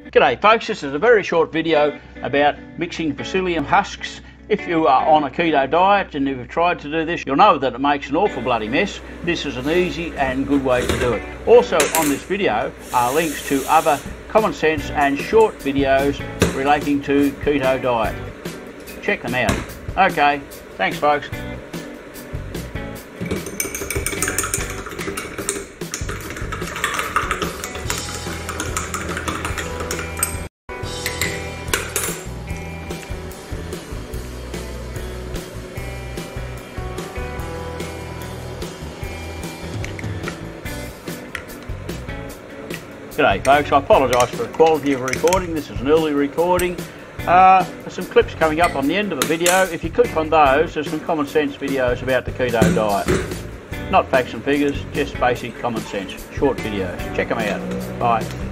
G'day folks, this is a very short video about mixing psyllium husks. If you are on a keto diet and you've tried to do this, you'll know that it makes an awful bloody mess. This is an easy and good way to do it. Also on this video are links to other common sense and short videos relating to keto diet. Check them out. Okay, thanks folks. G'day folks, I apologise for the quality of recording. This is an early recording. There's some clips coming up on the end of the video. If you click on those, there's some common sense videos about the keto diet. Not facts and figures, just basic common sense, short videos. Check them out. Bye.